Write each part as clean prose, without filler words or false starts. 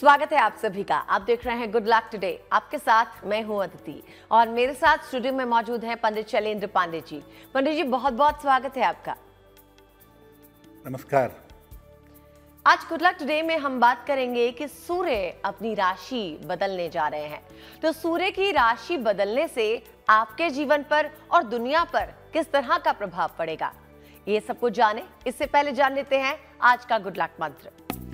स्वागत है आप सभी का। आप देख रहे हैं गुड लक टुडे। आपके साथ मैं हूं अदिति और मेरे साथ स्टूडियो में मौजूद हैं पंडित शैलेंद्र पांडे जी। पंडित जी, बहुत बहुत स्वागत है आपका। नमस्कार। आज गुड लक टुडे में हम बात करेंगे कि सूर्य अपनी राशि बदलने जा रहे हैं। तो सूर्य की राशि बदलने से आपके जीवन पर और दुनिया पर किस तरह का प्रभाव पड़ेगा, ये सब कुछ जाने इससे पहले जान लेते हैं आज का गुड लक मंत्र।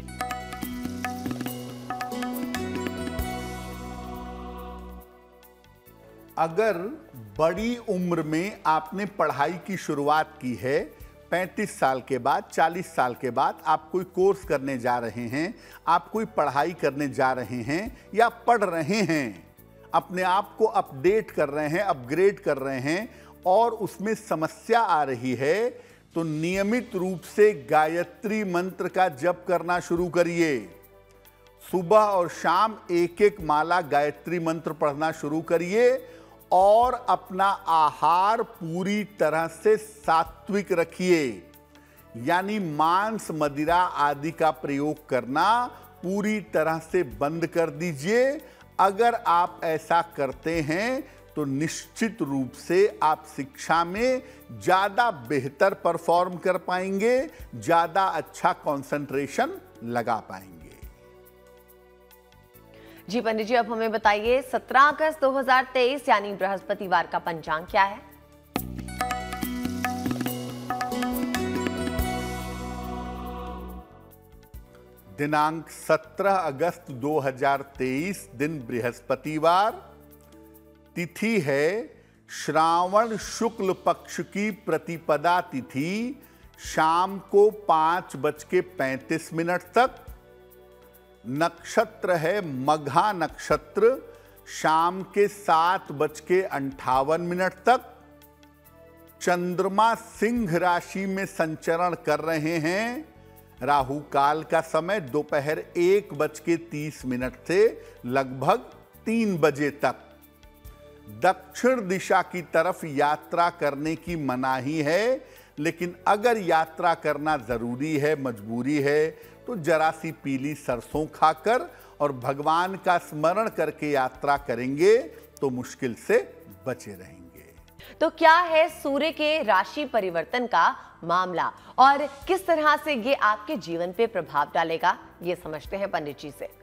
अगर बड़ी उम्र में आपने पढ़ाई की शुरुआत की है, 35 साल के बाद, 40 साल के बाद आप कोई कोर्स करने जा रहे हैं, आप कोई पढ़ाई करने जा रहे हैं या पढ़ रहे हैं, अपने आप को अपडेट कर रहे हैं, अपग्रेड कर रहे हैं और उसमें समस्या आ रही है, तो नियमित रूप से गायत्री मंत्र का जप करना शुरू करिए। सुबह और शाम एक एक माला गायत्री मंत्र पढ़ना शुरू करिए और अपना आहार पूरी तरह से सात्विक रखिए, यानी मांस, मदिरा आदि का प्रयोग करना पूरी तरह से बंद कर दीजिए। अगर आप ऐसा करते हैं तो निश्चित रूप से आप शिक्षा में ज़्यादा बेहतर परफॉर्म कर पाएंगे, ज़्यादा अच्छा कंसंट्रेशन लगा पाएंगे। जी पंडित जी, अब हमें बताइए 17 अगस्त 2023 यानी बृहस्पतिवार का पंचांग क्या है? दिनांक 17 अगस्त 2023 दिन बृहस्पतिवार, तिथि है श्रावण शुक्ल पक्ष की प्रतिपदा तिथि, शाम को 5:35 तक। नक्षत्र है मघा नक्षत्र, शाम के 7:58 तक। चंद्रमा सिंह राशि में संचरण कर रहे हैं। राहु काल का समय दोपहर 1:30 से लगभग 3 बजे तक। दक्षिण दिशा की तरफ यात्रा करने की मनाही है, लेकिन अगर यात्रा करना जरूरी है, मजबूरी है, तो जरा सी पीली सरसों खाकर और भगवान का स्मरण करके यात्रा करेंगे तो मुश्किल से बचे रहेंगे। तो क्या है सूर्य के राशि परिवर्तन का मामला और किस तरह से ये आपके जीवन पे प्रभाव डालेगा, ये समझते हैं पंडित जी से।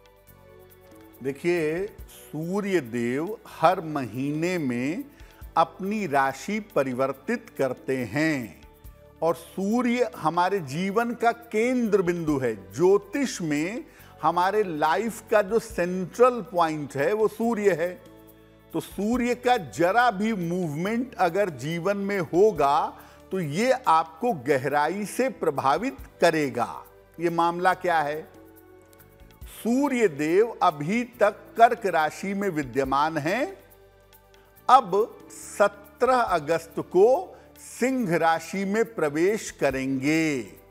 देखिए, सूर्य देव हर महीने में अपनी राशि परिवर्तित करते हैं और सूर्य हमारे जीवन का केंद्र बिंदु है। ज्योतिष में हमारे लाइफ का जो सेंट्रल पॉइंट है वो सूर्य है। तो सूर्य का जरा भी मूवमेंट अगर जीवन में होगा तो ये आपको गहराई से प्रभावित करेगा। ये मामला क्या है? सूर्य देव अभी तक कर्क राशि में विद्यमान हैं। अब 17 अगस्त को सिंह राशि में प्रवेश करेंगे।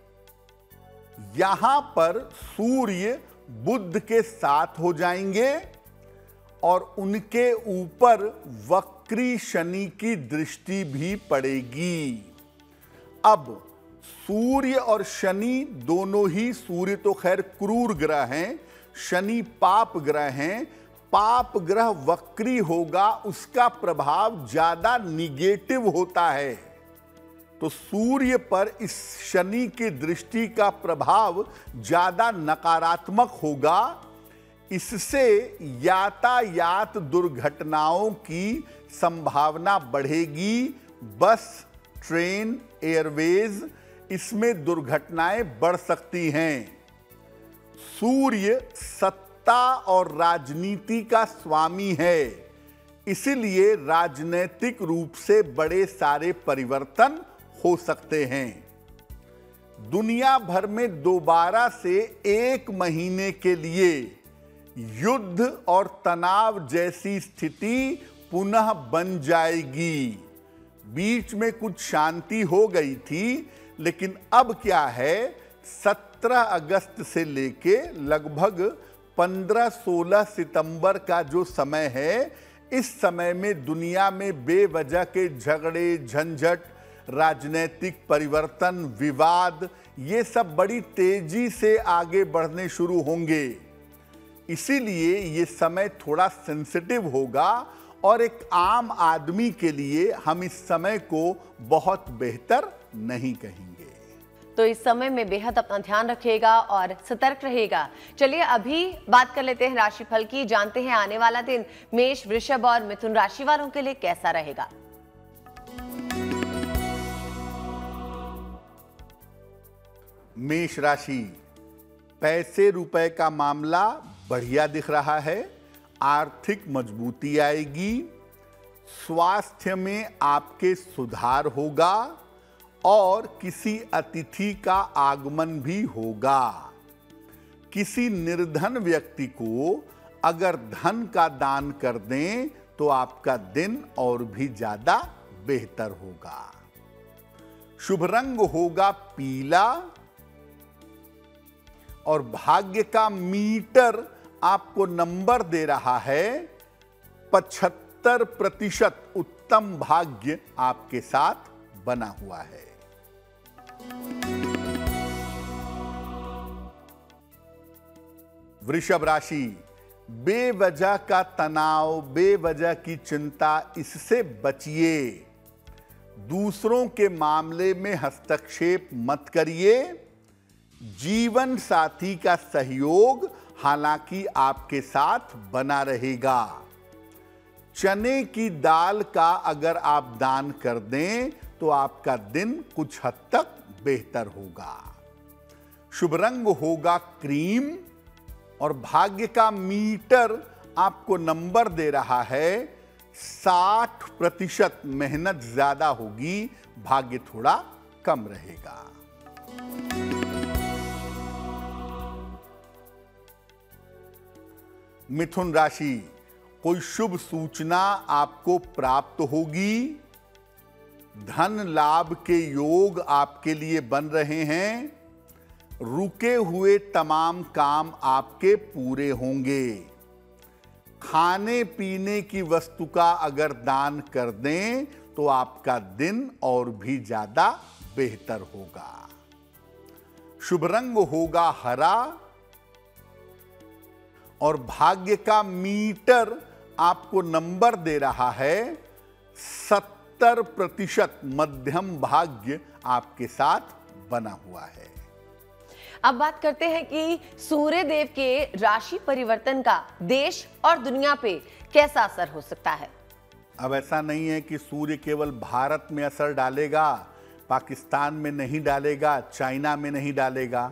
यहां पर सूर्य बुध के साथ हो जाएंगे और उनके ऊपर वक्री शनि की दृष्टि भी पड़ेगी। अब सूर्य और शनि दोनों ही, सूर्य तो खैर क्रूर ग्रह हैं, शनि पाप ग्रह हैं। पाप ग्रह वक्री होगा, उसका प्रभाव ज्यादा निगेटिव होता है। तो सूर्य पर इस शनि की दृष्टि का प्रभाव ज्यादा नकारात्मक होगा। इससे यातायात दुर्घटनाओं की संभावना बढ़ेगी। बस, ट्रेन, एयरवेज, इसमें दुर्घटनाएं बढ़ सकती हैं। सूर्य सत्ता और राजनीति का स्वामी है, इसलिए राजनीतिक रूप से बड़े सारे परिवर्तन हो सकते हैं। दुनिया भर में दोबारा से 1 महीने के लिए युद्ध और तनाव जैसी स्थिति पुनः बन जाएगी। बीच में कुछ शांति हो गई थी, लेकिन अब क्या है, 17 अगस्त से लेके लगभग 15-16 सितंबर का जो समय है, इस समय में दुनिया में बेवजह के झगड़े, झंझट, राजनीतिक परिवर्तन, विवाद, ये सब बड़ी तेजी से आगे बढ़ने शुरू होंगे। इसीलिए ये समय थोड़ा सेंसिटिव होगा और एक आम आदमी के लिए हम इस समय को बहुत बेहतर नहीं कहेंगे। तो इस समय में बेहद अपना ध्यान रखिएगा और सतर्क रहिएगा। चलिए अभी बात कर लेते हैं राशिफल की, जानते हैं आने वाला दिन मेष, वृषभ और मिथुन राशि वालों के लिए कैसा रहेगा। मेष राशि, पैसे रुपए का मामला बढ़िया दिख रहा है, आर्थिक मजबूती आएगी, स्वास्थ्य में आपके सुधार होगा और किसी अतिथि का आगमन भी होगा। किसी निर्धन व्यक्ति को अगर धन का दान कर दें तो आपका दिन और भी ज्यादा बेहतर होगा। शुभ रंग होगा पीला और भाग्य का मीटर आपको नंबर दे रहा है 75% उत्तम भाग्य आपके साथ बना हुआ है। वृषभ राशि, बेवजह का तनाव, बेवजह की चिंता, इससे बचिए। दूसरों के मामले में हस्तक्षेप मत करिए। जीवन साथी का सहयोग हालांकि आपके साथ बना रहेगा। चने की दाल का अगर आप दान कर दें तो आपका दिन कुछ हद तक बेहतर होगा। शुभ रंग होगा क्रीम और भाग्य का मीटर आपको नंबर दे रहा है 60%। मेहनत ज्यादा होगी, भाग्य थोड़ा कम रहेगा। मिथुन राशि, कोई शुभ सूचना आपको प्राप्त होगी। धन लाभ के योग आपके लिए बन रहे हैं। रुके हुए तमाम काम आपके पूरे होंगे। खाने पीने की वस्तु का अगर दान कर दें तो आपका दिन और भी ज्यादा बेहतर होगा। शुभ रंग होगा हरा और भाग्य का मीटर आपको नंबर दे रहा है 70%। मध्यम भाग्य आपके साथ बना हुआ है। अब बात करते हैं कि सूर्य देव के राशि परिवर्तन का देश और दुनिया पे कैसा असर हो सकता है। अब ऐसा नहीं है कि सूर्य केवल भारत में असर डालेगा, पाकिस्तान में नहीं डालेगा, चाइना में नहीं डालेगा।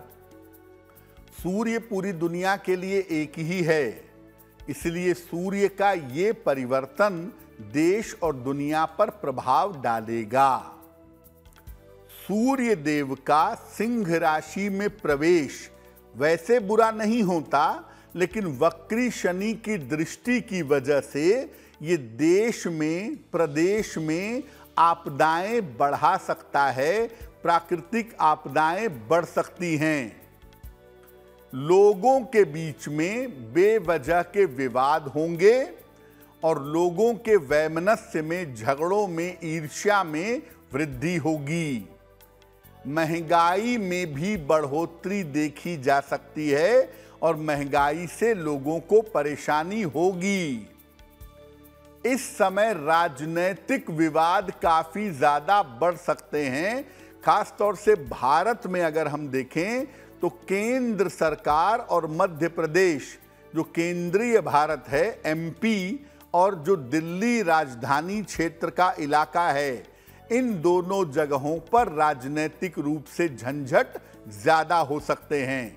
सूर्य पूरी दुनिया के लिए एक ही है, इसलिए सूर्य का ये परिवर्तन देश और दुनिया पर प्रभाव डालेगा। सूर्य देव का सिंह राशि में प्रवेश वैसे बुरा नहीं होता, लेकिन वक्री शनि की दृष्टि की वजह से ये देश में, प्रदेश में आपदाएं बढ़ा सकता है। प्राकृतिक आपदाएं बढ़ सकती हैं। लोगों के बीच में बेवजह के विवाद होंगे और लोगों के वैमनस्य में, झगड़ों में, ईर्ष्या में वृद्धि होगी। महंगाई में भी बढ़ोतरी देखी जा सकती है और महंगाई से लोगों को परेशानी होगी। इस समय राजनीतिक विवाद काफी ज्यादा बढ़ सकते हैं। खासतौर से भारत में अगर हम देखें तो केंद्र सरकार और मध्य प्रदेश, जो केंद्रीय भारत है, एमपी, और जो दिल्ली राजधानी क्षेत्र का इलाका है, इन दोनों जगहों पर राजनीतिक रूप से झंझट ज्यादा हो सकते हैं।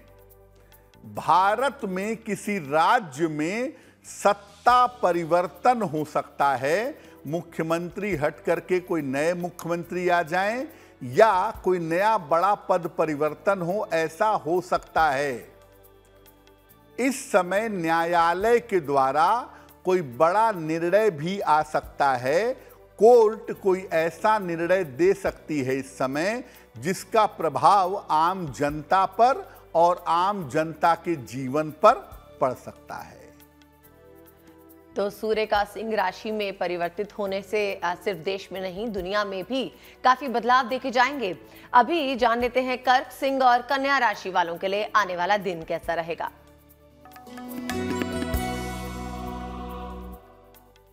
भारत में किसी राज्य में सत्ता परिवर्तन हो सकता है। मुख्यमंत्री हट करके कोई नए मुख्यमंत्री आ जाएं या कोई नया बड़ा पद परिवर्तन हो, ऐसा हो सकता है। इस समय न्यायालय के द्वारा कोई बड़ा निर्णय भी आ सकता है। कोर्ट कोई ऐसा निर्णय दे सकती है इस समय जिसका प्रभाव आम जनता पर और आम जनता के जीवन पर पड़ सकता है। तो सूर्य का सिंह राशि में परिवर्तित होने से सिर्फ देश में नहीं, दुनिया में भी काफी बदलाव देखे जाएंगे। अभी जान लेते हैं कर्क, सिंह और कन्या राशि वालों के लिए आने वाला दिन कैसा रहेगा।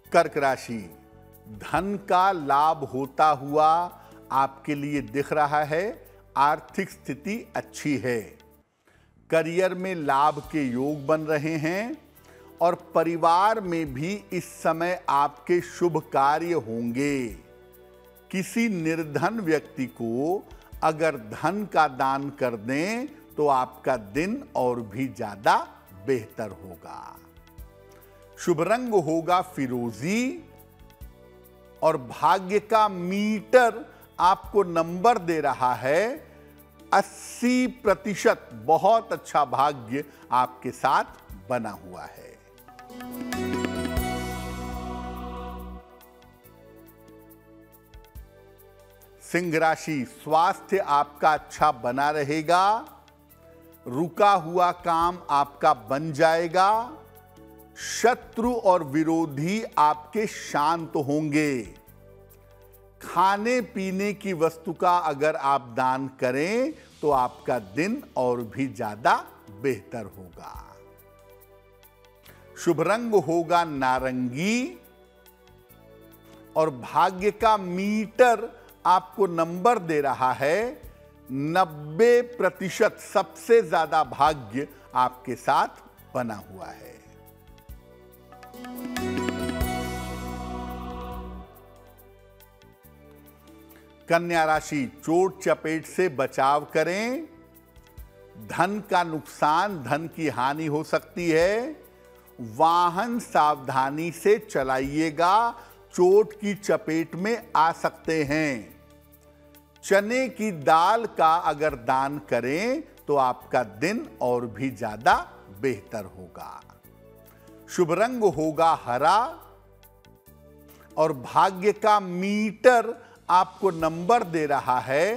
कर्क राशि, धन का लाभ होता हुआ आपके लिए दिख रहा है। आर्थिक स्थिति अच्छी है। करियर में लाभ के योग बन रहे हैं और परिवार में भी इस समय आपके शुभ कार्य होंगे। किसी निर्धन व्यक्ति को अगर धन का दान कर दें तो आपका दिन और भी ज्यादा बेहतर होगा। शुभ रंग होगा फिरोजी और भाग्य का मीटर आपको नंबर दे रहा है 80%। बहुत अच्छा भाग्य आपके साथ बना हुआ है। सिंह राशि, स्वास्थ्य आपका अच्छा बना रहेगा। रुका हुआ काम आपका बन जाएगा। शत्रु और विरोधी आपके शांत होंगे। खाने पीने की वस्तु का अगर आप दान करें तो आपका दिन और भी ज्यादा बेहतर होगा। शुभ रंग होगा नारंगी और भाग्य का मीटर आपको नंबर दे रहा है 90%। सबसे ज्यादा भाग्य आपके साथ बना हुआ है। कन्या राशि, चोट चपेट से बचाव करें। धन का नुकसान, धन की हानि हो सकती है। वाहन सावधानी से चलाइएगा, चोट की चपेट में आ सकते हैं। चने की दाल का अगर दान करें तो आपका दिन और भी ज्यादा बेहतर होगा। शुभ रंग होगा हरा और भाग्य का मीटर आपको नंबर दे रहा है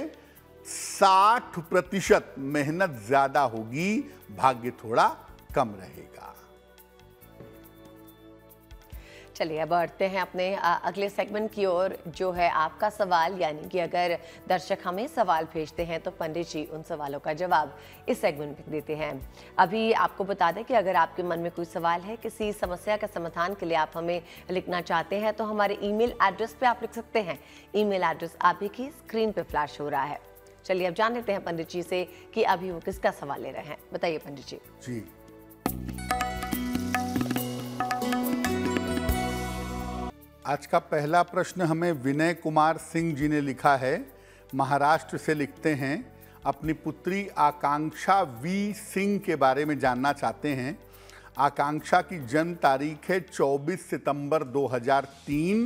60%। मेहनत ज्यादा होगी, भाग्य थोड़ा कम रहेगा। चलिए अब बढ़ते हैं अपने अगले सेगमेंट की ओर, जो है आपका सवाल। यानी कि अगर दर्शक हमें सवाल भेजते हैं तो पंडित जी उन सवालों का जवाब इस सेगमेंट में देते हैं। अभी आपको बता दें कि अगर आपके मन में कोई सवाल है, किसी समस्या का समाधान के लिए आप हमें लिखना चाहते हैं तो हमारे ईमेल एड्रेस पे आप लिख सकते हैं। ईमेल एड्रेस आप की स्क्रीन पे फ्लैश हो रहा है। चलिए अब जान लेते हैं पंडित जी से कि अभी वो किसका सवाल ले रहे हैं। बताइए पंडित जी। जी, आज का पहला प्रश्न हमें विनय कुमार सिंह जी ने लिखा है। महाराष्ट्र से लिखते हैं, अपनी पुत्री आकांक्षा वी सिंह के बारे में जानना चाहते हैं। आकांक्षा की जन्म तारीख है 24 सितंबर 2003,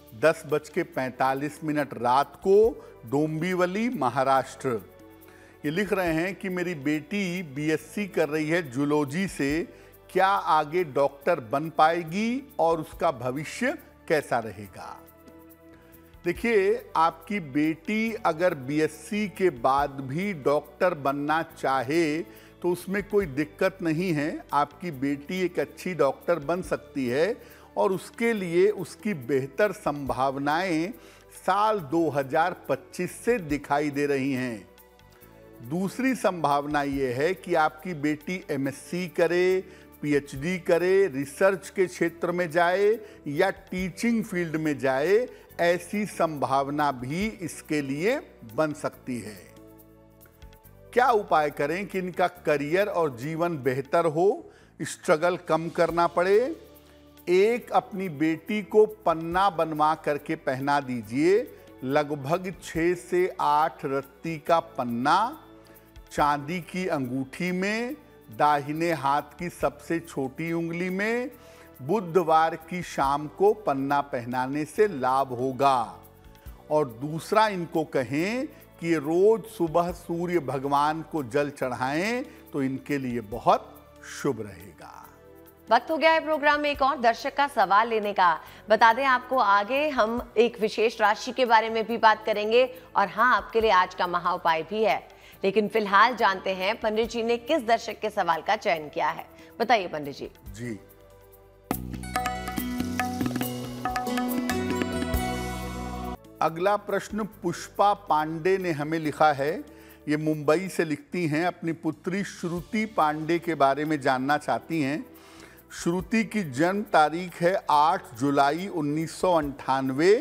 10:45 रात को, डोंबिवली, महाराष्ट्र। ये लिख रहे हैं कि मेरी बेटी बीएससी कर रही है जूलॉजी से। क्या आगे डॉक्टर बन पाएगी और उसका भविष्य कैसा रहेगा? देखिए, आपकी बेटी अगर बीएससी के बाद भी डॉक्टर बनना चाहे तो उसमें कोई दिक्कत नहीं है। आपकी बेटी एक अच्छी डॉक्टर बन सकती है और उसके लिए उसकी बेहतर संभावनाएं साल 2025 से दिखाई दे रही हैं। दूसरी संभावना ये है कि आपकी बेटी एमएससी करे, पीएचडी करे, रिसर्च के क्षेत्र में जाए या टीचिंग फील्ड में जाए। ऐसी संभावना भी इसके लिए बन सकती है। क्या उपाय करें कि इनका करियर और जीवन बेहतर हो, स्ट्रगल कम करना पड़े? एक, अपनी बेटी को पन्ना बनवा करके पहना दीजिए। लगभग 6 से 8 रत्ती का पन्ना, चांदी की अंगूठी में, दाहिने हाथ की सबसे छोटी उंगली में। बुधवार की शाम को पन्ना पहनाने से लाभ होगा। और दूसरा, इनको कहें कि रोज सुबह सूर्य भगवान को जल चढ़ाएं तो इनके लिए बहुत शुभ रहेगा। वक्त हो गया है प्रोग्राम में एक और दर्शक का सवाल लेने का। बता दें आपको, आगे हम एक विशेष राशि के बारे में भी बात करेंगे और हाँ, आपके लिए आज का महा उपाय भी है। लेकिन फिलहाल जानते हैं पंडित जी ने किस दर्शक के सवाल का चयन किया है। बताइए पंडित जी। जी, अगला प्रश्न पुष्पा पांडे ने हमें लिखा है। ये मुंबई से लिखती हैं, अपनी पुत्री श्रुति पांडे के बारे में जानना चाहती हैं। श्रुति की जन्म तारीख है 8 जुलाई 1998,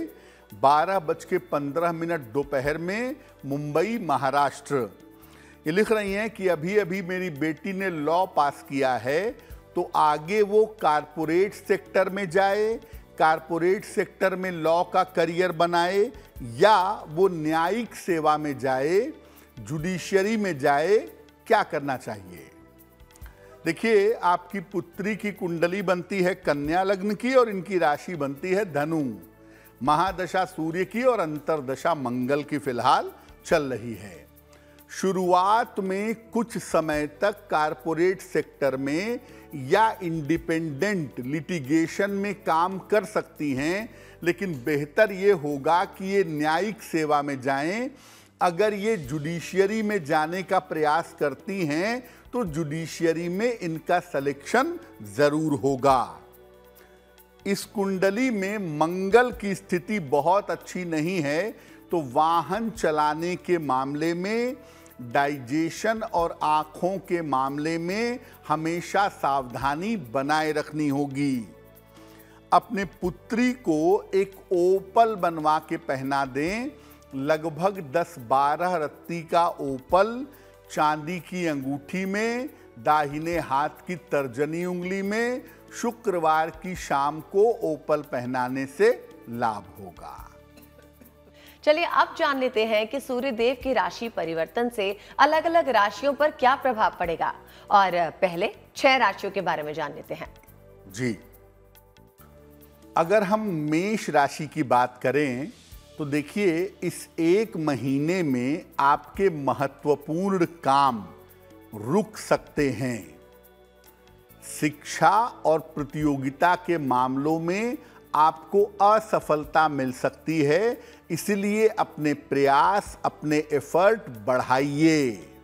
12:15 दोपहर में, मुंबई, महाराष्ट्र। ये लिख रही हैं कि अभी अभी मेरी बेटी ने लॉ पास किया है, तो आगे वो कारपोरेट सेक्टर में जाए, कारपोरेट सेक्टर में लॉ का करियर बनाए, या वो न्यायिक सेवा में जाए, जुडिशरी में जाए, क्या करना चाहिए? देखिए, आपकी पुत्री की कुंडली बनती है कन्या लग्न की और इनकी राशि बनती है धनु। महादशा सूर्य की और अंतरदशा मंगल की फिलहाल चल रही है। शुरुआत में कुछ समय तक कारपोरेट सेक्टर में या इंडिपेंडेंट लिटिगेशन में काम कर सकती हैं, लेकिन बेहतर ये होगा कि ये न्यायिक सेवा में जाएं। अगर ये जुडिशियरी में जाने का प्रयास करती हैं तो जुडिशियरी में इनका सिलेक्शन जरूर होगा। इस कुंडली में मंगल की स्थिति बहुत अच्छी नहीं है, तो वाहन चलाने के मामले में, डाइजेशन और आँखों के मामले में हमेशा सावधानी बनाए रखनी होगी। अपने पुत्री को एक ओपल बनवा के पहना दें। लगभग 10-12 रत्ती का ओपल चांदी की अंगूठी में, दाहिने हाथ की तर्जनी उंगली में, शुक्रवार की शाम को ओपल पहनाने से लाभ होगा। चलिए अब जान लेते हैं कि सूर्य देव की राशि परिवर्तन से अलग अलग राशियों पर क्या प्रभाव पड़ेगा, और पहले 6 राशियों के बारे में जान लेते हैं। जी, अगर हम मेष राशि की बात करें तो देखिए, इस एक महीने में आपके महत्वपूर्ण काम रुक सकते हैं। शिक्षा और प्रतियोगिता के मामलों में आपको असफलता मिल सकती है, इसलिए अपने प्रयास, अपने एफर्ट बढ़ाइए।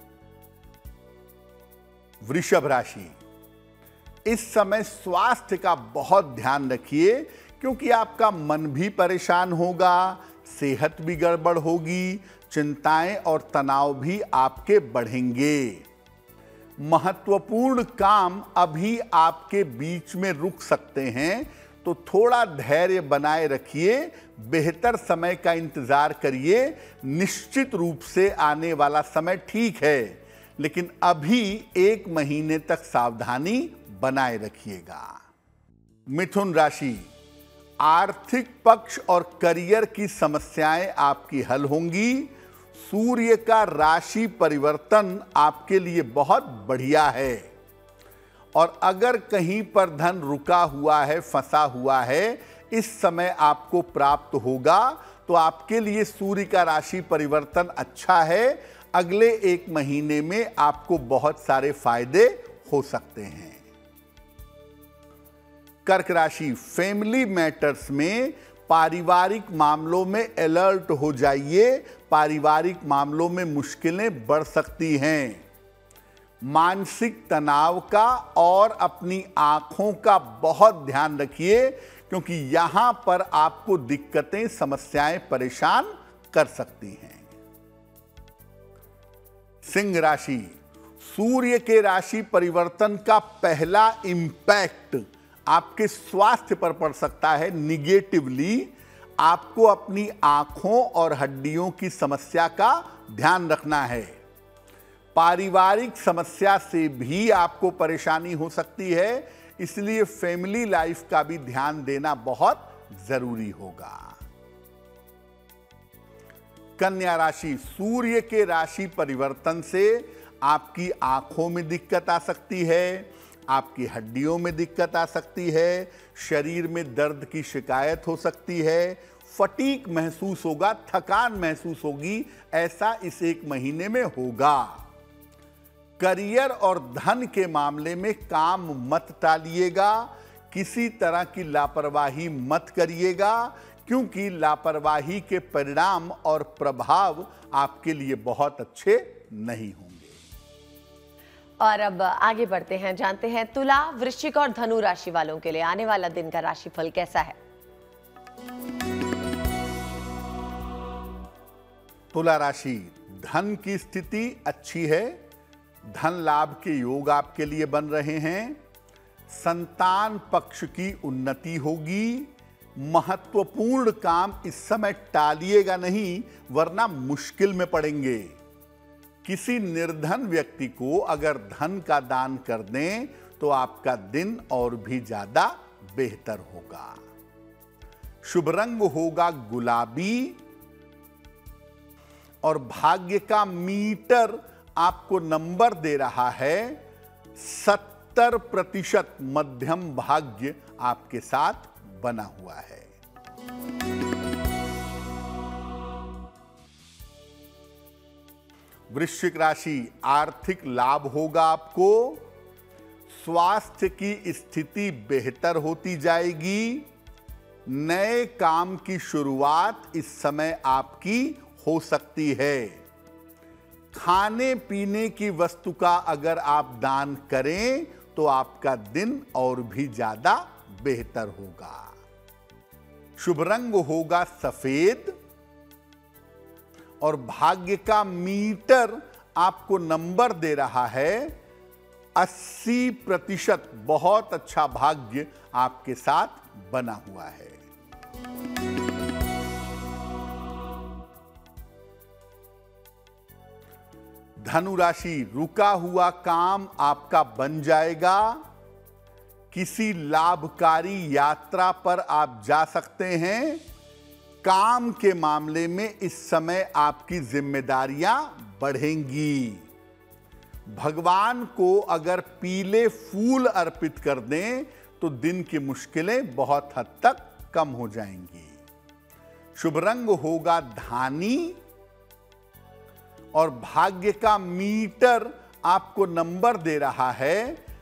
वृषभ राशि, इस समय स्वास्थ्य का बहुत ध्यान रखिए, क्योंकि आपका मन भी परेशान होगा, सेहत भी गड़बड़ होगी, चिंताएं और तनाव भी आपके बढ़ेंगे। महत्वपूर्ण काम अभी आपके बीच में रुक सकते हैं, तो थोड़ा धैर्य बनाए रखिए, बेहतर समय का इंतजार करिए। निश्चित रूप से आने वाला समय ठीक है, लेकिन अभी 1 महीने तक सावधानी बनाए रखिएगा। मिथुन राशि, आर्थिक पक्ष और करियर की समस्याएं आपकी हल होंगी। सूर्य का राशि परिवर्तन आपके लिए बहुत बढ़िया है, और अगर कहीं पर धन रुका हुआ है, फंसा हुआ है, इस समय आपको प्राप्त होगा। तो आपके लिए सूर्य का राशि परिवर्तन अच्छा है। अगले 1 महीने में आपको बहुत सारे फायदे हो सकते हैं। कर्क राशि, फैमिली मैटर्स में, पारिवारिक मामलों में अलर्ट हो जाइए। पारिवारिक मामलों में मुश्किलें बढ़ सकती हैं। मानसिक तनाव का और अपनी आंखों का बहुत ध्यान रखिए, क्योंकि यहां पर आपको दिक्कतें, समस्याएं परेशान कर सकती हैं। सिंह राशि, सूर्य के राशि परिवर्तन का पहला इंपैक्ट आपके स्वास्थ्य पर पड़ सकता है निगेटिवली। आपको अपनी आंखों और हड्डियों की समस्या का ध्यान रखना है। पारिवारिक समस्या से भी आपको परेशानी हो सकती है, इसलिए फैमिली लाइफ का भी ध्यान देना बहुत जरूरी होगा। कन्या राशि, सूर्य के राशि परिवर्तन से आपकी आंखों में दिक्कत आ सकती है, आपकी हड्डियों में दिक्कत आ सकती है, शरीर में दर्द की शिकायत हो सकती है, फटीग महसूस होगा, थकान महसूस होगी। ऐसा इस 1 महीने में होगा। करियर और धन के मामले में काम मत टालिएगा। किसी तरह की लापरवाही मत करिएगा, क्योंकि लापरवाही के परिणाम और प्रभाव आपके लिए बहुत अच्छे नहीं होंगे। और अब आगे बढ़ते हैं, जानते हैं तुला, वृश्चिक और धनु राशि वालों के लिए आने वाला दिन का राशिफल कैसा है। तुला राशि, धन की स्थिति अच्छी है। धन लाभ के योग आपके लिए बन रहे हैं। संतान पक्ष की उन्नति होगी। महत्वपूर्ण काम इस समय टालिएगा नहीं, वरना मुश्किल में पड़ेंगे। किसी निर्धन व्यक्ति को अगर धन का दान कर दें तो आपका दिन और भी ज्यादा बेहतर होगा। शुभ रंग होगा गुलाबी और भाग्य का मीटर आपको नंबर दे रहा है 70% मध्यम भाग्य आपके साथ बना हुआ है। वृश्चिक राशि, आर्थिक लाभ होगा आपको। स्वास्थ्य की स्थिति बेहतर होती जाएगी। नए काम की शुरुआत इस समय आपकी हो सकती है। खाने पीने की वस्तु का अगर आप दान करें तो आपका दिन और भी ज्यादा बेहतर होगा। शुभ रंग होगा सफेद और भाग्य का मीटर आपको नंबर दे रहा है 80%। बहुत अच्छा भाग्य आपके साथ बना हुआ है। धनु राशि, रुका हुआ काम आपका बन जाएगा। किसी लाभकारी यात्रा पर आप जा सकते हैं। काम के मामले में इस समय आपकी जिम्मेदारियां बढ़ेंगी। भगवान को अगर पीले फूल अर्पित कर दें तो दिन की मुश्किलें बहुत हद तक कम हो जाएंगी। शुभ रंग होगा धानी और भाग्य का मीटर आपको नंबर दे रहा है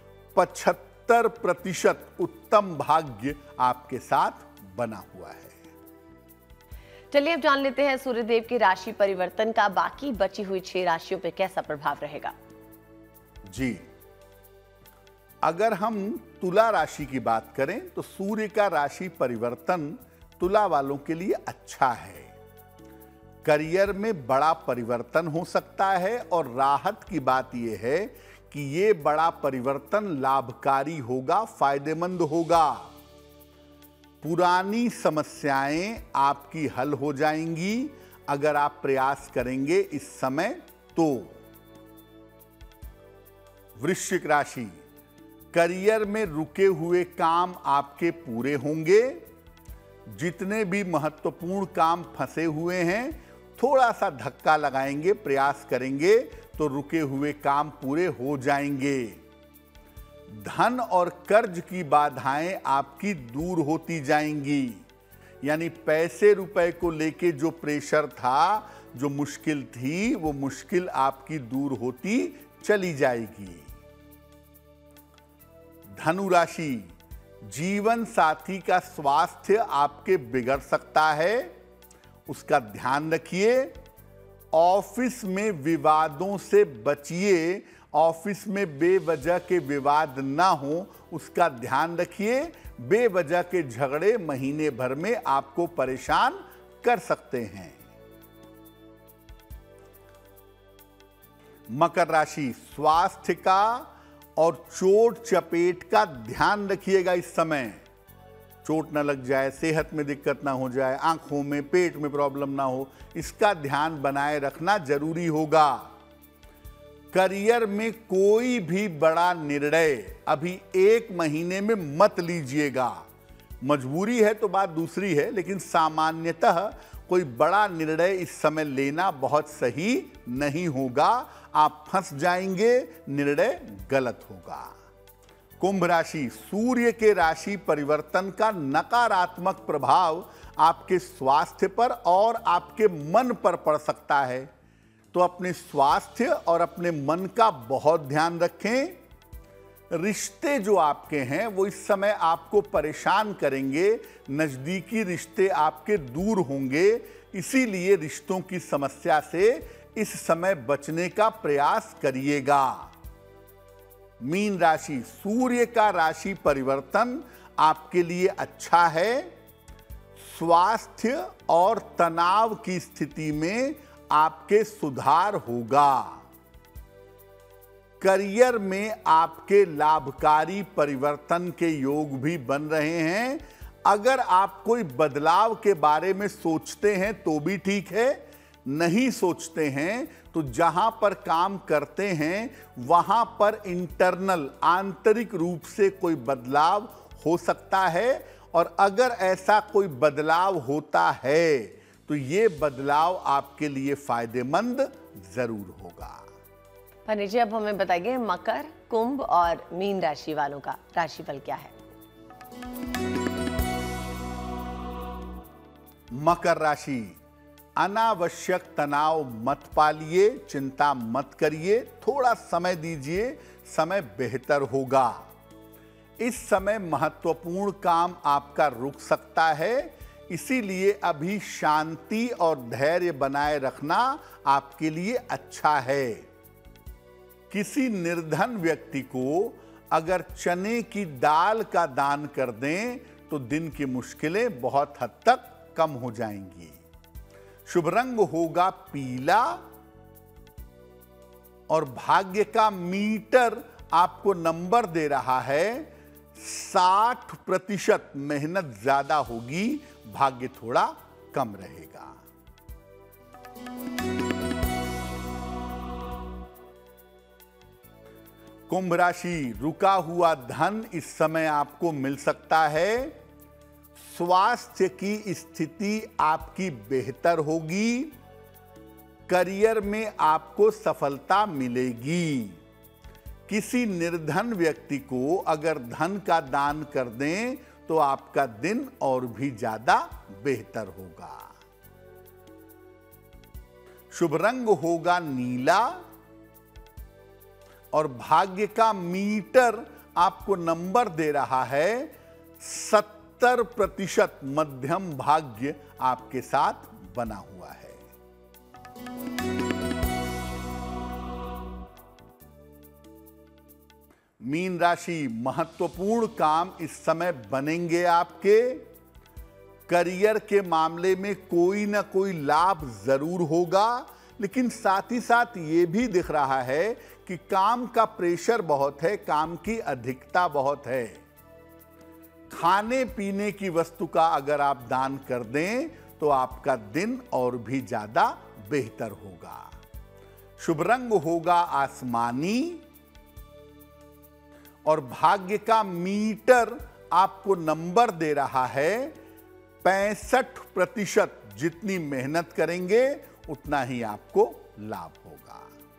75%। उत्तम भाग्य आपके साथ बना हुआ है। चलिए अब जान लेते हैं सूर्यदेव की राशि परिवर्तन का बाकी बची हुई 6 राशियों पर कैसा प्रभाव रहेगा। जी, अगर हम तुला राशि की बात करें तो सूर्य का राशि परिवर्तन तुला वालों के लिए अच्छा है। करियर में बड़ा परिवर्तन हो सकता है और राहत की बात यह है कि यह बड़ा परिवर्तन लाभकारी होगा, फायदेमंद होगा। पुरानी समस्याएं आपकी हल हो जाएंगी अगर आप प्रयास करेंगे इस समय तो। वृश्चिक राशि, करियर में रुके हुए काम आपके पूरे होंगे। जितने भी महत्वपूर्ण काम फंसे हुए हैं थोड़ा सा धक्का लगाएंगे, प्रयास करेंगे तो रुके हुए काम पूरे हो जाएंगे। धन और कर्ज की बाधाएं आपकी दूर होती जाएंगी। यानी पैसे रुपए को लेके जो प्रेशर था, जो मुश्किल थी, वो मुश्किल आपकी दूर होती चली जाएगी। धनु राशि, जीवन साथी का स्वास्थ्य आपके बिगड़ सकता है, उसका ध्यान रखिए। ऑफिस में विवादों से बचिए। ऑफिस में बेवजह के विवाद ना हो, उसका ध्यान रखिए। बेवजह के झगड़े महीने भर में आपको परेशान कर सकते हैं। मकर राशि, स्वास्थ्य का और चोट चपेट का ध्यान रखिएगा। इस समय चोट ना लग जाए, सेहत में दिक्कत ना हो जाए, आंखों में, पेट में प्रॉब्लम ना हो, इसका ध्यान बनाए रखना जरूरी होगा। करियर में कोई भी बड़ा निर्णय अभी 1 महीने में मत लीजिएगा। मजबूरी है तो बात दूसरी है, लेकिन सामान्यतः कोई बड़ा निर्णय इस समय लेना बहुत सही नहीं होगा। आप फंस जाएंगे, निर्णय गलत होगा। कुंभ राशि, सूर्य के राशि परिवर्तन का नकारात्मक प्रभाव आपके स्वास्थ्य पर और आपके मन पर पड़ सकता है, तो अपने स्वास्थ्य और अपने मन का बहुत ध्यान रखें। रिश्ते जो आपके हैं वो इस समय आपको परेशान करेंगे। नजदीकी रिश्ते आपके दूर होंगे, इसीलिए रिश्तों की समस्या से इस समय बचने का प्रयास करिएगा। मीन राशि, सूर्य का राशि परिवर्तन आपके लिए अच्छा है। स्वास्थ्य और तनाव की स्थिति में आपके सुधार होगा। करियर में आपके लाभकारी परिवर्तन के योग भी बन रहे हैं। अगर आप कोई बदलाव के बारे में सोचते हैं तो भी ठीक है, नहीं सोचते हैं तो जहां पर काम करते हैं वहां पर इंटरनल आंतरिक रूप से कोई बदलाव हो सकता है। और अगर ऐसा कोई बदलाव होता है तो ये बदलाव आपके लिए फायदेमंद जरूर होगा। पंडित जी, अब हमें बताइए मकर, कुंभ और मीन राशि वालों का राशिफल क्या है? मकर राशि, अनावश्यक तनाव मत पालिए, चिंता मत करिए, थोड़ा समय दीजिए, समय बेहतर होगा। इस समय महत्वपूर्ण काम आपका रुक सकता है, इसीलिए अभी शांति और धैर्य बनाए रखना आपके लिए अच्छा है। किसी निर्धन व्यक्ति को अगर चने की दाल का दान कर दें तो दिन की मुश्किलें बहुत हद तक कम हो जाएंगी। शुभ रंग होगा पीला और भाग्य का मीटर आपको नंबर दे रहा है 60%। मेहनत ज्यादा होगी, भाग्य थोड़ा कम रहेगा। कुंभ राशि, रुका हुआ धन इस समय आपको मिल सकता है। स्वास्थ्य की स्थिति आपकी बेहतर होगी। करियर में आपको सफलता मिलेगी। किसी निर्धन व्यक्ति को अगर धन का दान कर दें तो आपका दिन और भी ज्यादा बेहतर होगा। शुभ रंग होगा नीला और भाग्य का मीटर आपको नंबर दे रहा है 70%। मध्यम भाग्य आपके साथ बना हुआ है। मीन राशि, महत्वपूर्ण काम इस समय बनेंगे आपके। करियर के मामले में कोई ना कोई लाभ जरूर होगा, लेकिन साथ ही साथ ये भी दिख रहा है कि काम का प्रेशर बहुत है, काम की अधिकता बहुत है। खाने पीने की वस्तु का अगर आप दान कर दें तो आपका दिन और भी ज्यादा बेहतर होगा। शुभ रंग होगा आसमानी और भाग्य का मीटर आपको नंबर दे रहा है 65%। जितनी मेहनत करेंगे उतना ही आपको लाभ होगा।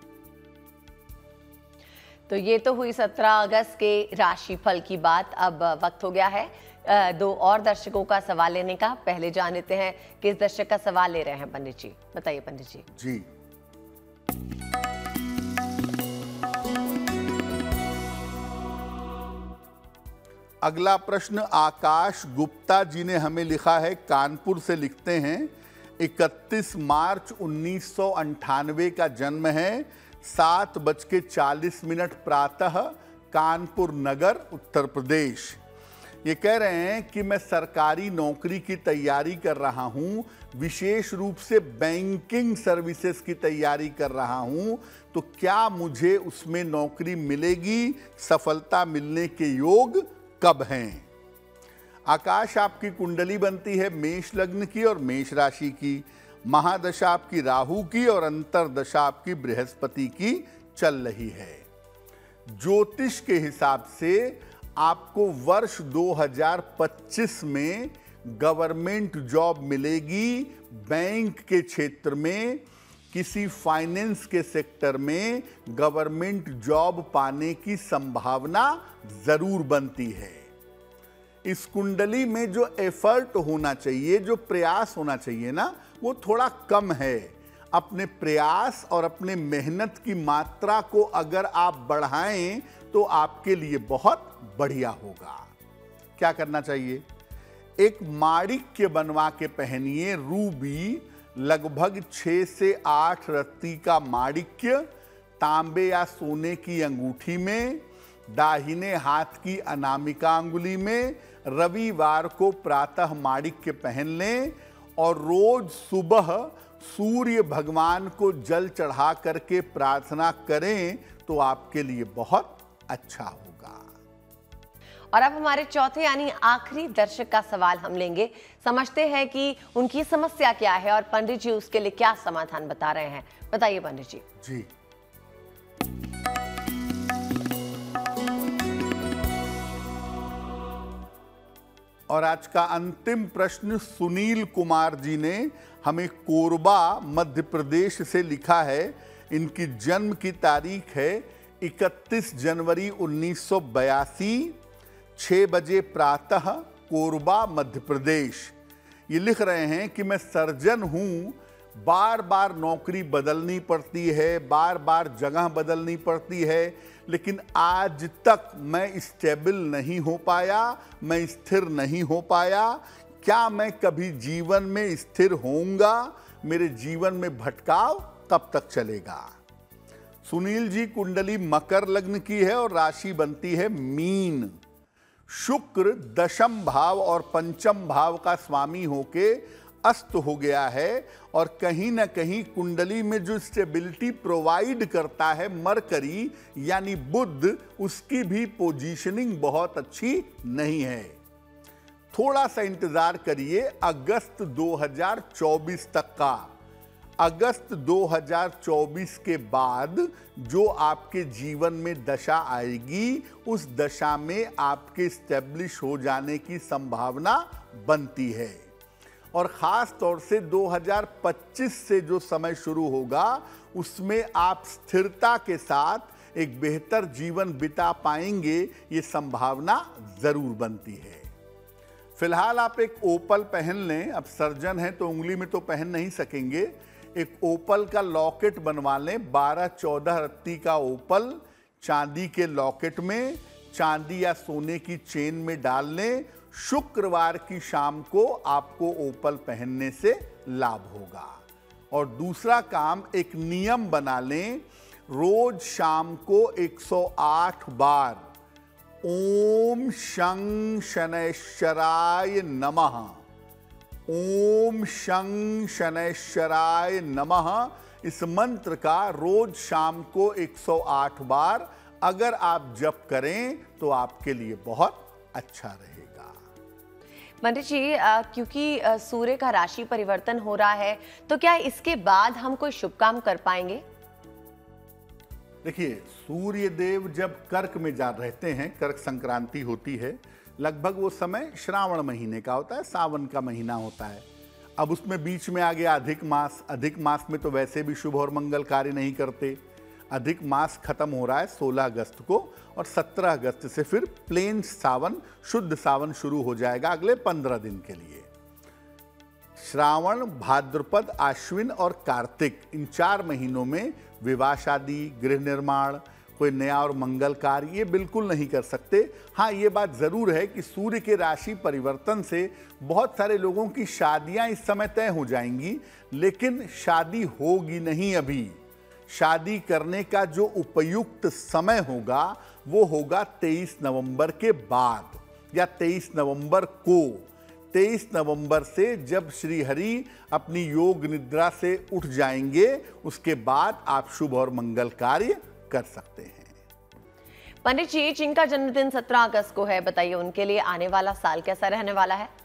तो ये तो हुई 17 अगस्त के राशिफल की बात। अब वक्त हो गया है दो और दर्शकों का सवाल लेने का। पहले जान लेते हैं किस दर्शक का सवाल ले रहे हैं पंडित जी। बताइए पंडित जी। जी, अगला प्रश्न आकाश गुप्ता जी ने हमें लिखा है, कानपुर से लिखते हैं। 31 मार्च 1998 का जन्म है। 7:40 प्रातः, कानपुर नगर, उत्तर प्रदेश। ये कह रहे हैं कि मैं सरकारी नौकरी की तैयारी कर रहा हूँ, विशेष रूप से बैंकिंग सर्विसेज की तैयारी कर रहा हूँ, तो क्या मुझे उसमें नौकरी मिलेगी? सफलता मिलने के योग कब हैं? आकाश, आपकी कुंडली बनती है मेष लग्न की और मेष राशि की। महादशा आपकी राहु की और अंतरदशा आपकी बृहस्पति की चल रही है। ज्योतिष के हिसाब से आपको वर्ष 2025 में गवर्नमेंट जॉब मिलेगी। बैंक के क्षेत्र में, किसी फाइनेंस के सेक्टर में गवर्नमेंट जॉब पाने की संभावना जरूर बनती है। इस कुंडली में जो एफर्ट होना चाहिए, जो प्रयास होना चाहिए ना, वो थोड़ा कम है। अपने प्रयास और अपने मेहनत की मात्रा को अगर आप बढ़ाएं तो आपके लिए बहुत बढ़िया होगा। क्या करना चाहिए? एक माणिक्य बनवा के पहनिए, रूबी, लगभग 6 से 8 रत्ती का माणिक्य तांबे या सोने की अंगूठी में, दाहिने हाथ की अनामिका अंगुली में। रविवार को प्रातः माणिक्य पहन लें और रोज सुबह सूर्य भगवान को जल चढ़ा करके प्रार्थना करें तो आपके लिए बहुत अच्छा होगा। और अब हमारे चौथे यानी आखिरी दर्शक का सवाल हम लेंगे, समझते हैं कि उनकी समस्या क्या है और पंडित जी उसके लिए क्या समाधान बता रहे हैं। बताइए पंडित जी। जी, और आज का अंतिम प्रश्न सुनील कुमार जी ने हमें कोरबा मध्य प्रदेश से लिखा है। इनकी जन्म की तारीख है 31 जनवरी 1982, 6 बजे प्रातः, कोरबा मध्य प्रदेश। ये लिख रहे हैं कि मैं सर्जन हूँ, बार बार नौकरी बदलनी पड़ती है, बार बार जगह बदलनी पड़ती है, लेकिन आज तक मैं स्टेबल नहीं हो पाया, मैं स्थिर नहीं हो पाया। क्या मैं कभी जीवन में स्थिर होऊंगा? मेरे जीवन में भटकाव कब तक चलेगा? सुनील जी, कुंडली मकर लग्न की है और राशि बनती है मीन। शुक्र दशम भाव और पंचम भाव का स्वामी होके अस्त हो गया है और कहीं ना कहीं कुंडली में जो स्टेबिलिटी प्रोवाइड करता है मरकरी यानी बुध, उसकी भी पोजीशनिंग बहुत अच्छी नहीं है। थोड़ा सा इंतजार करिए अगस्त 2024 तक का। अगस्त 2024 के बाद जो आपके जीवन में दशा आएगी, उस दशा में आपके स्टेब्लिश हो जाने की संभावना बनती है। और ख़ास तौर से 2025 से जो समय शुरू होगा, उसमें आप स्थिरता के साथ एक बेहतर जीवन बिता पाएंगे, ये संभावना ज़रूर बनती है। फिलहाल आप एक ओपल पहन लें। अब सर्जन हैं तो उंगली में तो पहन नहीं सकेंगे। एक ओपल का लॉकेट बनवा लें, 12-14 रत्ती का ओपल चांदी के लॉकेट में, चांदी या सोने की चेन में डाल लें। शुक्रवार की शाम को आपको ओपल पहनने से लाभ होगा। और दूसरा काम, एक नियम बना लें, रोज शाम को 108 बार ओम शं शनैश्चराय नमः, ओम शं शनैश्चराय नमः, इस मंत्र का रोज शाम को 108 बार अगर आप जप करें तो आपके लिए बहुत अच्छा रहेगा। पंडित जी, क्योंकि सूर्य का राशि परिवर्तन हो रहा है, तो क्या इसके बाद हम कोई शुभ काम कर पाएंगे? देखिए, सूर्य देव जब कर्क में जा रहते हैं, कर्क संक्रांति होती है, लगभग वो समय श्रावण महीने का होता है, सावन का महीना होता है। अब उसमें बीच में आ गया अधिक मास। अधिक मास में तो वैसे भी शुभ और मंगल कार्य नहीं करते। अधिक मास खत्म हो रहा है 16 अगस्त को और 17 अगस्त से फिर प्लेन सावन, शुद्ध सावन शुरू हो जाएगा अगले 15 दिन के लिए। श्रावण, भाद्रपद, आश्विन और कार्तिक, इन 4 महीनों में विवाह, शादी, गृह निर्माण, कोई नया और मंगल कार्य ये बिल्कुल नहीं कर सकते। हाँ, ये बात ज़रूर है कि सूर्य के राशि परिवर्तन से बहुत सारे लोगों की शादियां इस समय तय हो जाएंगी, लेकिन शादी होगी नहीं। अभी शादी करने का जो उपयुक्त समय होगा वो होगा 23 नवंबर के बाद या 23 नवंबर को। 23 नवंबर से जब श्री हरि अपनी योग निद्रा से उठ जाएंगे, उसके बाद आप शुभ और मंगल कार्य कर सकते हैं। पंडित जी, जिनका जन्मदिन 17 अगस्त को है, बताइए उनके लिए आने वाला साल कैसा रहने वाला है?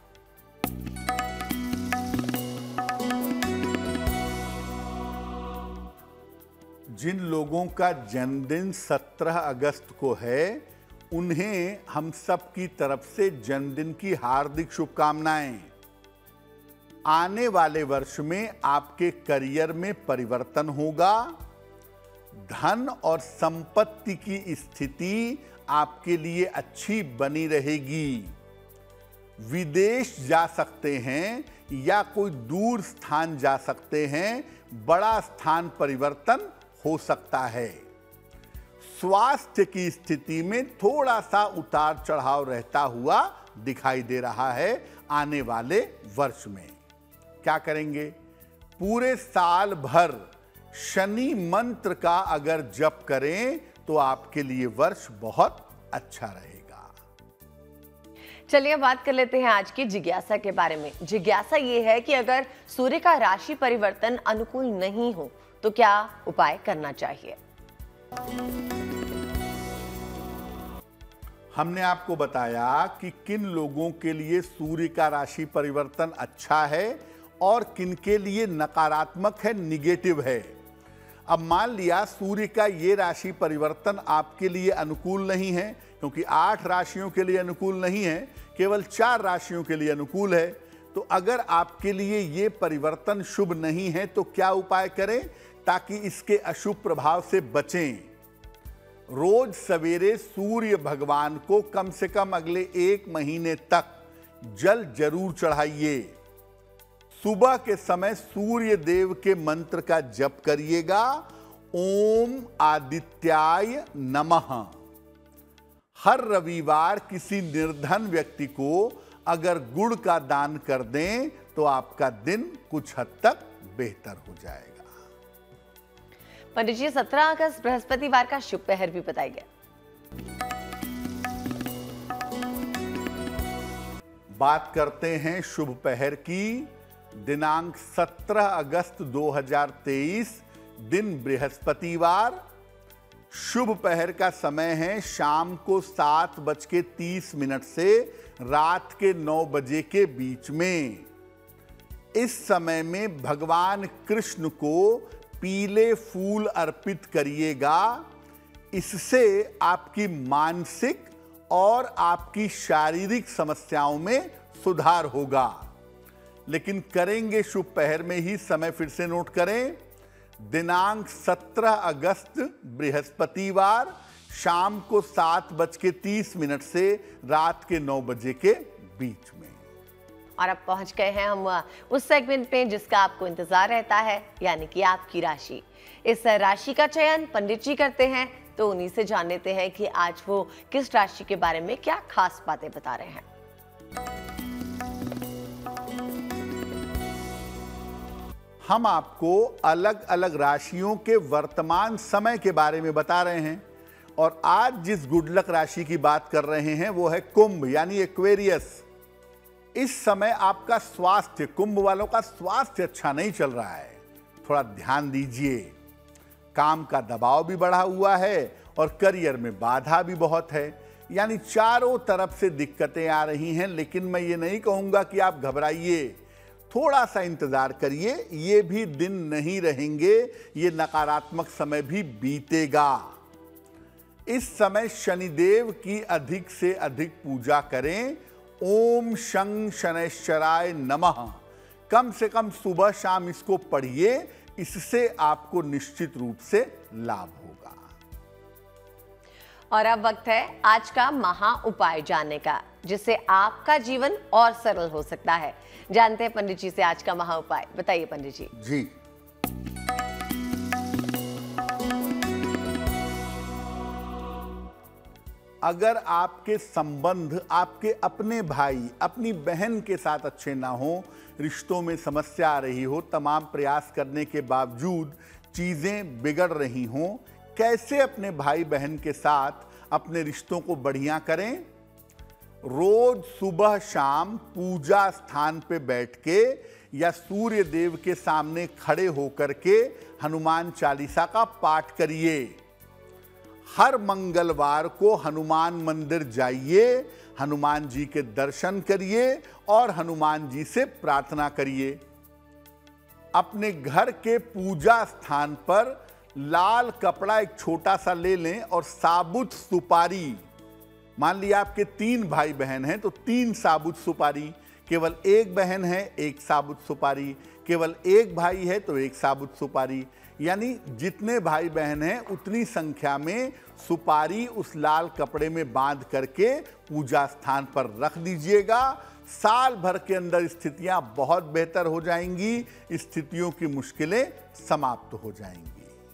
जिन लोगों का जन्मदिन 17 अगस्त को है, उन्हें हम सब की तरफ से जन्मदिन की हार्दिक शुभकामनाएं। आने वाले वर्ष में आपके करियर में परिवर्तन होगा। धन और संपत्ति की स्थिति आपके लिए अच्छी बनी रहेगी। विदेश जा सकते हैं या कोई दूर स्थान जा सकते हैं। बड़ा स्थान परिवर्तन हो सकता है। स्वास्थ्य की स्थिति में थोड़ा सा उतार चढ़ाव रहता हुआ दिखाई दे रहा है आने वाले वर्ष में। क्या करेंगे? पूरे साल भर शनि मंत्र का अगर जप करें तो आपके लिए वर्ष बहुत अच्छा रहेगा। चलिए बात कर लेते हैं आज की जिज्ञासा के बारे में। जिज्ञासा ये है कि अगर सूर्य का राशि परिवर्तन अनुकूल नहीं हो तो क्या उपाय करना चाहिए? हमने आपको बताया कि किन लोगों के लिए सूर्य का राशि परिवर्तन अच्छा है और किन के लिए नकारात्मक है, निगेटिव है। अब मान लिया सूर्य का ये राशि परिवर्तन आपके लिए अनुकूल नहीं है, क्योंकि 8 राशियों के लिए अनुकूल नहीं है, केवल 4 राशियों के लिए अनुकूल है। तो अगर आपके लिए ये परिवर्तन शुभ नहीं है तो क्या उपाय करें ताकि इसके अशुभ प्रभाव से बचें? रोज सवेरे सूर्य भगवान को कम से कम अगले 1 महीने तक जल जरूर चढ़ाइए। सुबह के समय सूर्य देव के मंत्र का जप करिएगा, ओम आदित्याय नमः। हर रविवार किसी निर्धन व्यक्ति को अगर गुड़ का दान कर दें तो आपका दिन कुछ हद तक बेहतर हो जाएगा। पंडित जी, 17 अगस्त बृहस्पतिवार का शुभ पहर भी बताइए। बात करते हैं शुभ पहर की। दिनांक 17 अगस्त 2023, दिन बृहस्पतिवार। शुभ पहर का समय है शाम को 7:30 से रात के 9 बजे के बीच में। इस समय में भगवान कृष्ण को पीले फूल अर्पित करिएगा। इससे आपकी मानसिक और आपकी शारीरिक समस्याओं में सुधार होगा। लेकिन करेंगे शुभ पहर में ही, समय फिर से नोट करें। दिनांक 17 अगस्त बृहस्पतिवार, शाम को 7:30 से रात के 9 बजे के बीच में। और अब पहुंच गए हैं हम उस सेगमेंट में जिसका आपको इंतजार रहता है, यानी कि आपकी राशि। इस राशि का चयन पंडित जी करते हैं, तो उन्हीं से जान लेते हैं कि आज वो किस राशि के बारे में क्या खास बातें बता रहे हैं। हम आपको अलग अलग राशियों के वर्तमान समय के बारे में बता रहे हैं, और आज जिस गुड लक राशि की बात कर रहे हैं वो है कुंभ, यानी एक्वेरियस। इस समय आपका स्वास्थ्य, कुंभ वालों का स्वास्थ्य अच्छा नहीं चल रहा है, थोड़ा ध्यान दीजिए। काम का दबाव भी बढ़ा हुआ है और करियर में बाधा भी बहुत है, यानी चारों तरफ से दिक्कतें आ रही हैं। लेकिन मैं ये नहीं कहूंगा कि आप घबराइए, थोड़ा सा इंतजार करिए, ये भी दिन नहीं रहेंगे, ये नकारात्मक समय भी बीतेगा। इस समय शनिदेव की अधिक से अधिक पूजा करें। ओम शं शनैश्चराय नमः, कम से कम सुबह शाम इसको पढ़िए, इससे आपको निश्चित रूप से लाभ होगा। और अब वक्त है आज का महा उपाय जानने का, जिससे आपका जीवन और सरल हो सकता है। जानते हैं पंडित जी से आज का महा उपाय। बताइए पंडित जी। जी, अगर आपके संबंध आपके अपने भाई, अपनी बहन के साथ अच्छे ना हो, रिश्तों में समस्या आ रही हो, तमाम प्रयास करने के बावजूद चीजें बिगड़ रही हों, कैसे अपने भाई बहन के साथ अपने रिश्तों को बढ़िया करें? रोज सुबह शाम पूजा स्थान पे बैठ के या सूर्य देव के सामने खड़े होकर के हनुमान चालीसा का पाठ करिए। हर मंगलवार को हनुमान मंदिर जाइए, हनुमान जी के दर्शन करिए और हनुमान जी से प्रार्थना करिए। अपने घर के पूजा स्थान पर लाल कपड़ा एक छोटा सा ले लें और साबुत सुपारी, मान लिया आपके 3 भाई बहन हैं तो 3 साबुत सुपारी, केवल एक बहन है 1 साबुत सुपारी, केवल एक भाई है तो 1 साबुत सुपारी, यानी जितने भाई बहन हैं उतनी संख्या में सुपारी उस लाल कपड़े में बांध करके पूजा स्थान पर रख दीजिएगा। साल भर के अंदर स्थितियां बहुत बेहतर हो जाएंगी, स्थितियों की मुश्किलें समाप्त हो जाएंगी।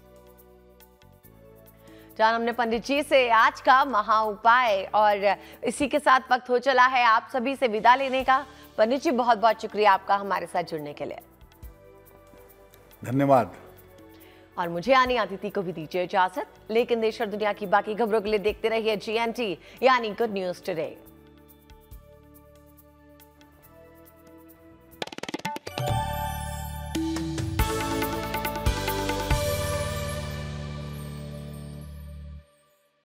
जान हमने पंडित जी से आज का महा उपाय, और इसी के साथ वक्त हो चला है आप सभी से विदा लेने का। पंडित जी बहुत बहुत शुक्रिया आपका हमारे साथ जुड़ने के लिए। धन्यवाद। और मुझे यानी अदिति को भी दीजिए इजाजत, लेकिन देश और दुनिया की बाकी खबरों के लिए देखते रहिए GNT, यानी गुड न्यूज टुडे।